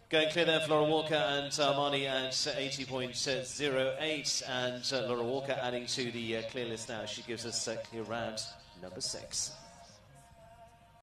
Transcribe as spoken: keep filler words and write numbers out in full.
Going clear there for Laura Walker and Armani at eighty point zero eight, and uh, Laura Walker adding to the uh, clear list now. She gives us uh, clear round number six.